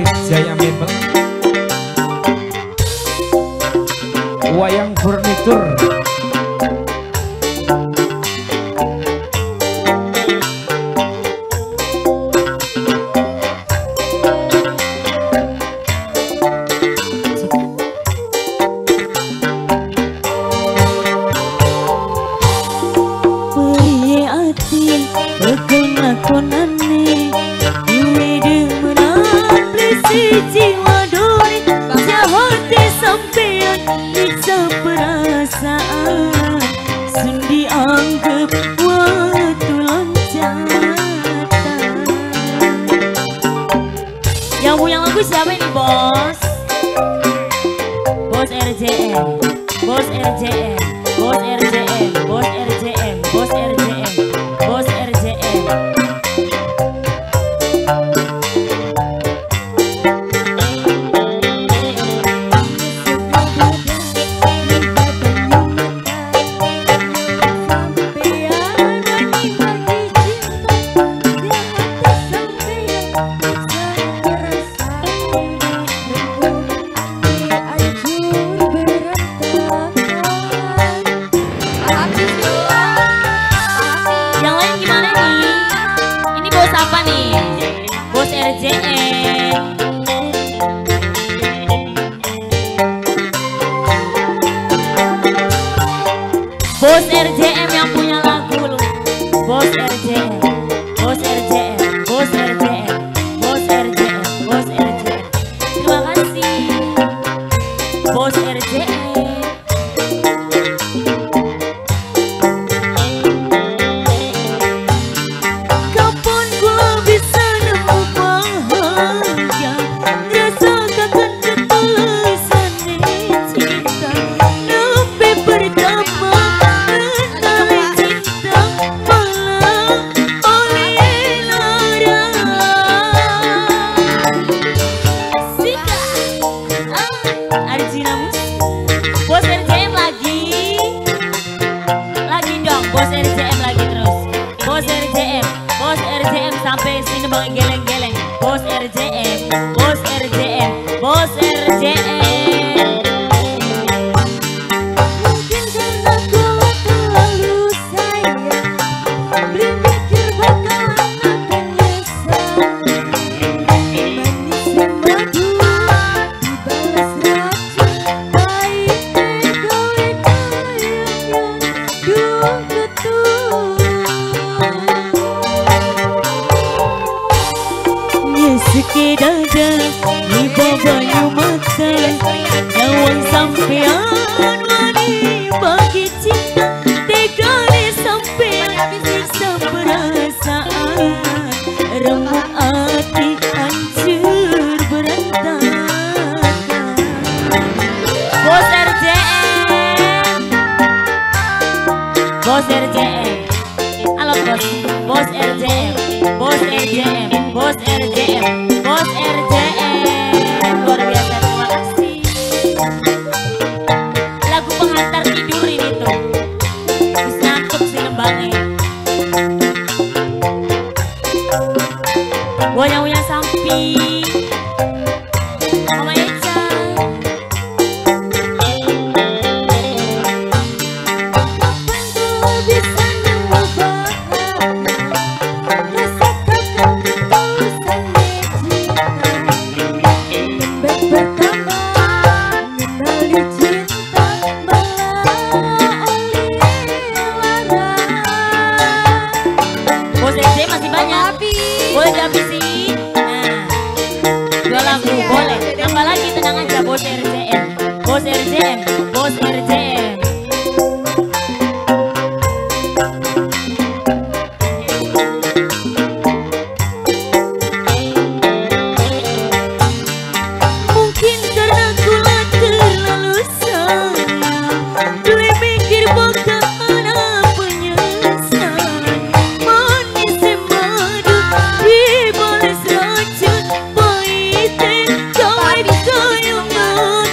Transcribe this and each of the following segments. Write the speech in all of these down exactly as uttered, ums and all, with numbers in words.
kreatif Jaya Mebel, wayang furnitur, siapa ini bos? Bos R J M, bos R J M, bos R J M, bos R J M, bos R J M, bos R J M. Bos R J M yang punya lagu lu. Bos R J M, bos R J M, bos R J M, bos R J M, bos R J M. Terima kasih, bos R J M. Kapan gua bisa nemu bahagia, rasakan ketulusan cinta, nembe pertama. Arjuna bos R J M lagi, lagi dong, bos R J M lagi terus, bos R J M, bos R J M sampai sini bang geleng-geleng, bos R J M, bos R J M, bos R J M. Mungkin karena kau terlalu sayang, belum mikir bakalan akan nyesal, manis dan madu dibalas racun. Sekidada di babanya mata, nyawang sampean mani bagi cinta, tega ni sampean bisa perasaan, remuk hati hancur berantakan. Bos R J M, bos R J M, halo bos, bos R J M, bos R J M, bos R J M, bos R J M, luar biasa, terima kasih. Lagu penghantar tidur ini tuh, bisa ngantuk si nembangnya. Gua nyawunya sampi, Mama Eca. Kapan gua bisa nemu bahagia, rasakan ketulusan cinta, lembek pertama mengenali cinta, melalui lara. Bos R J masih banyak, boleh dihabisin. Nah, dua lagu boleh, tambah lagi, tenang aja. Bos R J M, bos R J M, bos R J M. Mungkin karena gua terlalu sayang, gue mikir bakalan penyesalan, manis madu dibalas racun, pahitnya kawin kayungan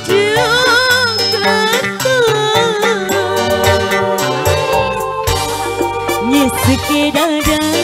Jakarta. Sekidada